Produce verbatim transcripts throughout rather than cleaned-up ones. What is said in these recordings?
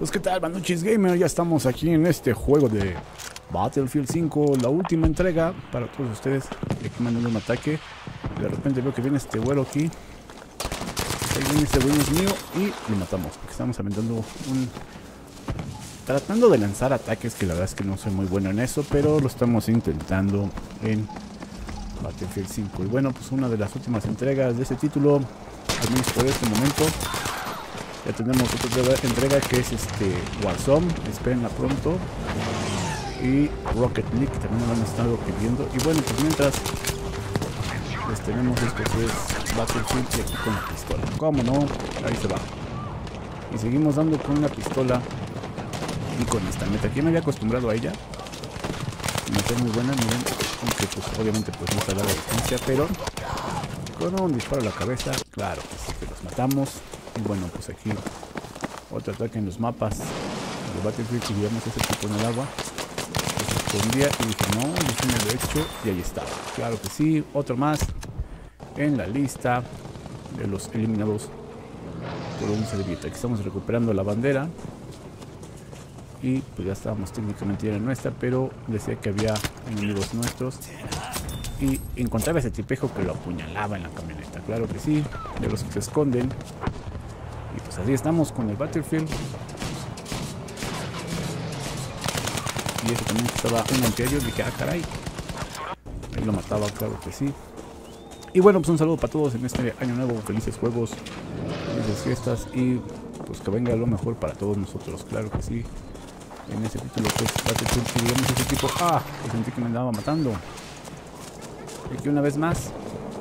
amigos, ¿qué tal? Banuchis Gamer, ya estamos aquí en este juego de Battlefield cinco, la última entrega para todos ustedes. Y aquí mandando un ataque. De repente veo que viene este güero aquí. Ahí viene este güey, es mío, y lo matamos. Porque estamos aventando un... tratando de lanzar ataques, que la verdad es que no soy muy bueno en eso, pero lo estamos intentando en Battlefield cinco. Y bueno, pues una de las últimas entregas de este título, al menos por este momento. Ya tenemos otra entrega que es este Warzone, espérenla pronto. Y Rocket League, que también lo han estado pidiendo. Y bueno, pues mientras pues tenemos esto que es Battlefield y aquí con la pistola. ¿Cómo no? Ahí se va. Y seguimos dando con la pistola y con esta meta. Aquí me había acostumbrado a ella. Meta muy buena, miren. Aunque pues obviamente pues no está a larga distancia, pero con un disparo a la cabeza, claro que sí que los matamos. Y bueno, pues aquí otro ataque en los mapas de Battlefield, que llevamos ese tipo en el agua. Se escondía y dije, no, yo sí me lo he hecho, y ahí estaba. Claro que sí, otro más en la lista de los eliminados por un servilleta. Aquí estamos recuperando la bandera. Y pues ya estábamos técnicamente ya en nuestra, pero decía que había enemigos nuestros. Y encontraba ese tipejo que lo apuñalaba en la camioneta. Claro que sí, de los que se esconden. Y pues así estamos con el Battlefield. Y ese también estaba un anterior. Dije, ah, caray. Ahí lo mataba, claro que sí. Y bueno, pues un saludo para todos en este año nuevo. Felices juegos, felices fiestas. Y pues que venga lo mejor para todos nosotros, claro que sí. En ese título que es Battlefield, si digamos ese tipo, ah, que sentí que me andaba matando. Y aquí una vez más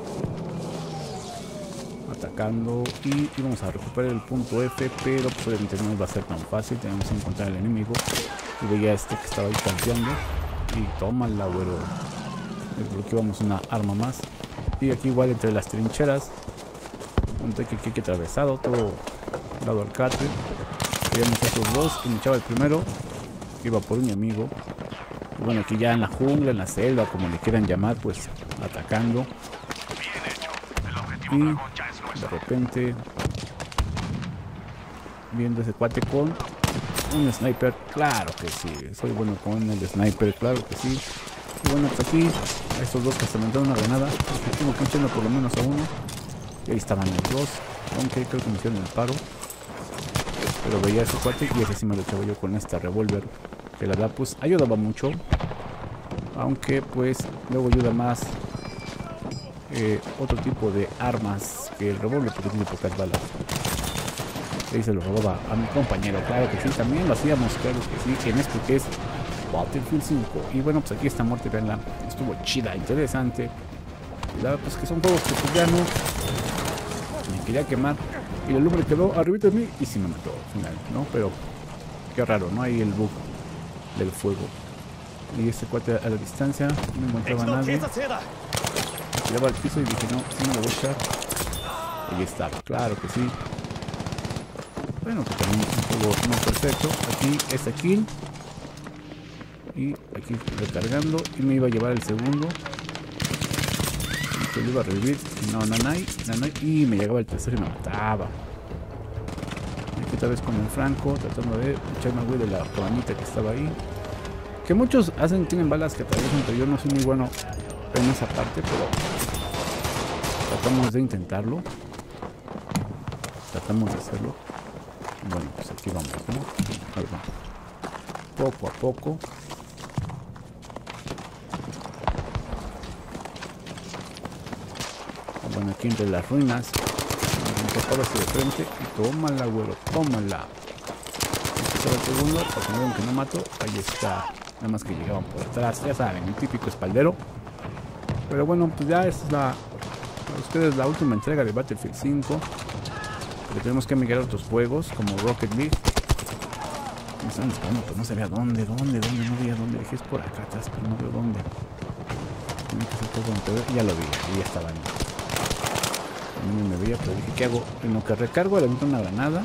atacando, y íbamos a recuperar el punto F, pero pues obviamente no iba a ser tan fácil. Tenemos que encontrar al enemigo. Y veía este que estaba ahí campeando, y tómala, güero. Desbloqueamos una arma más. Y aquí igual entre las trincheras, un tanque que hay atravesado, todo dado al catre. Veíamos a esos dos, y me echaba el primero, iba por un amigo. Y bueno, aquí ya en la jungla, en la selva, como le quieran llamar, pues atacando. Y de repente viendo ese cuate con un sniper, claro que sí, soy bueno con el sniper, claro que sí. Y bueno, pues aquí a estos dos que se me dan una granada, tengo que echarme por lo menos a uno. Y ahí estaban los dos, aunque creo que me hicieron el paro. Pero veía ese cuate y ese sí me lo echaba yo con esta revólver, que la verdad pues ayudaba mucho. Aunque pues luego ayuda más Eh, otro tipo de armas que el revólver, porque tiene pocas balas. Ahí se lo robaba a mi compañero, claro que sí, también lo hacíamos, claro que sí, en esto que es Battlefield cinco. Y bueno, pues aquí esta muerte, veanla, estuvo chida, interesante. Y la verdad pues que son juegos que pues ya no me quería quemar, y la lumbre quedó arriba de mí y sí me mató al final, ¿no? Pero qué raro, ¿no? Ahí el bug del fuego. Y este cuate a la distancia, no encontraba a nadie. Tiraba al piso y dije, no, sí me lo voy a echar. Ahí está, claro que sí. Bueno, que también es un juego no perfecto. Aquí esta kill. Y aquí recargando. Y me iba a llevar el segundo. Y se lo iba a revivir. No, nanay, nanay. Y me llegaba el tercero y me mataba. Aquí otra vez con el franco, tratando de echarme al güey de la cabañita que estaba ahí. Que muchos hacen, tienen balas que atraviesan, pero yo no soy muy bueno en esa parte, pero tratamos de intentarlo, tratamos de hacerlo. Bueno, pues aquí vamos, ¿no? Ahí va. Poco a poco. Bueno, aquí entre las ruinas, me hacia de frente y tómala, güero, tómala. Este el segundo, para que no vean que no mato. Ahí está, nada más que llegaban por atrás, ya saben, el típico espaldero. Pero bueno, pues ya es la, para ustedes, la última entrega de Battlefield cinco. Porque tenemos que migrar a otros juegos como Rocket League. Me están disparando, pues no sabía dónde, dónde, dónde, no veía dónde. Dije, es por acá atrás, pero no veo dónde. Tenía que hacer todo donde veo, y ya lo vi, y ya estaban. No me veía, pero dije, ¿qué hago? En lo que recargo, le meto una granada.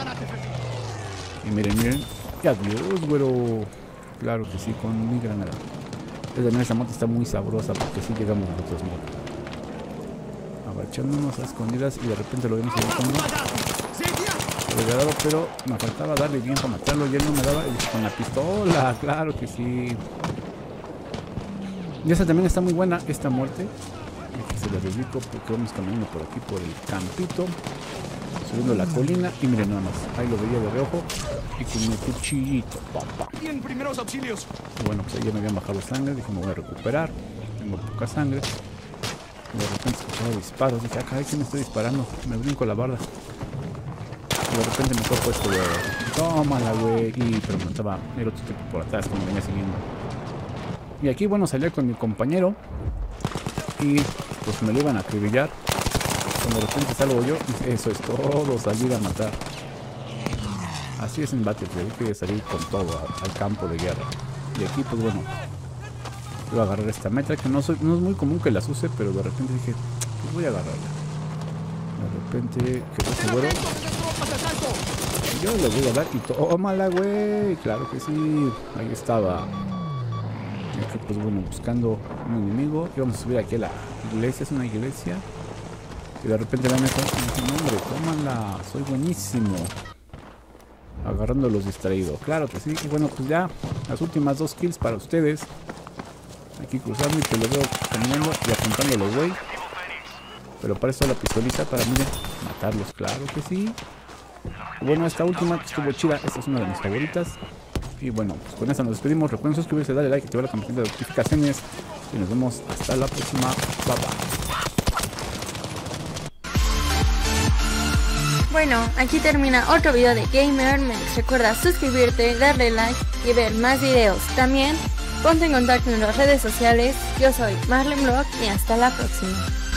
Y miren, miren. Y adiós, güero. Claro que sí, con mi granada. También esta moto está muy sabrosa porque si sí llegamos nosotros, ¿no? Agachándonos a escondidas y de repente lo vemos en el fondo. ametralladora, pero me faltaba darle bien para matarlo y él no me daba con la pistola, claro que sí. Y esa también está muy buena, esta muerte. Aquí se la dedico porque vamos caminando por aquí, por el campito, subiendo la colina y miren nada más, ahí lo veía de reojo y con mi cuchillito, papá. Bien, primeros auxilios. Y bueno, pues ahí ya me habían bajado sangre, dije me voy a recuperar, tengo poca sangre. Y de repente escuchaba disparos, dije, acá, ¿quién me está disparando? Me brinco la barda. Y de repente me toco esto, güey. Tómala, güey. Y pero me estaba el otro tipo por atrás que me venía siguiendo. Y aquí, bueno, salía con mi compañero. Y pues me lo iban a acribillar. Cuando de repente salgo yo, y eso es todo, salir a matar. Así es en Battlefield, hay que salir con todo al campo de guerra. Y aquí, pues bueno, voy a agarrar esta metra que no, soy, no es muy común que las use, pero de repente dije, pues voy a agarrarla. De repente quedó seguro. Yo le voy a dar y tómala, güey. Claro que sí. Ahí estaba. Y aquí, pues bueno, buscando un enemigo. Y vamos a subir aquí a la iglesia. Es una iglesia. Y de repente la meta. No, hombre, tómala. Soy buenísimo. Agarrando a los distraídos. Claro que sí. Y bueno, pues ya. Las últimas dos kills para ustedes. Aquí cruzando y que lo veo caminando y apuntándolo, güey. Pero para eso la pistolita, para, miren, matarlos, claro que sí. Y bueno, esta última que estuvo chida, esta es una de mis favoritas. Y bueno, pues con esta nos despedimos. Recuerden suscribirse, darle like, activar la campanita de notificaciones. Y nos vemos hasta la próxima. Bye bye. Bueno, aquí termina otro video de GamerMex. Recuerda suscribirte, darle like y ver más videos. También ponte en contacto en las redes sociales. Yo soy Marlene Block y hasta la próxima.